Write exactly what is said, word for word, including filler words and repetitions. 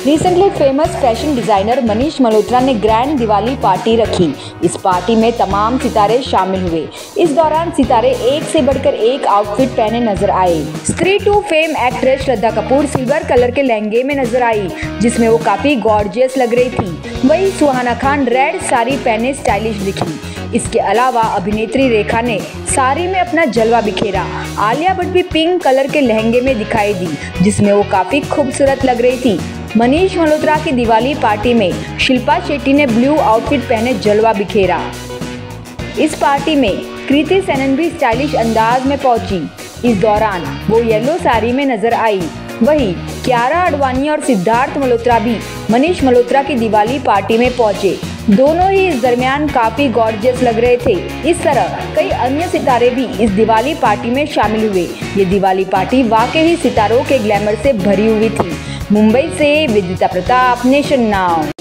Recently famous fashion designer Manish Malhotra ने grand Diwali party रखी। इस पार्टी में तमाम सितारे शामिल हुए। इस दौरान सितारे एक से बढ़कर एक आउटफिट पहने नजर आए। Stree two fame actress Shraddha Kapoor silver colour के लहंगे में नजर आई, जिसमें वो काफी गॉर्जियस लग रही थी। वहीं सुहाना खान रेड साड़ी पहने स्टाइलिश दिखी। इसके अलावा अभिनेत्री रेखा ने साड़ी में अपना जलवा बिखेरा। आलिया भट्ट भी पिंक कलर के लहंगे में दिखाई दी, जिसमें वो काफी खूबसूरत लग रही थी। मनीष मल्होत्रा की दिवाली पार्टी में शिल्पा शेट्टी ने ब्लू आउटफिट पहने जलवा बिखेरा। इस पार्टी में कृति सेनन भी स्टाइलिश अंदाज में पहुंची। इस दौरान वो येलो साड़ी में नजर आई। वहीं कियारा आडवाणी और सिद्धार्थ मल्होत्रा भी मनीष मल्होत्रा की दिवाली पार्टी में पहुंचे। दोनों ही इस दरमियान काफी गॉर्जियस लग रहे थे। इस तरह कई अन्य सितारे भी इस दिवाली पार्टी में शामिल हुए। ये दिवाली पार्टी वाकई ही सितारों के ग्लैमर से भरी हुई थी। मुंबई से विदिता प्रताप, नेशन नाउ।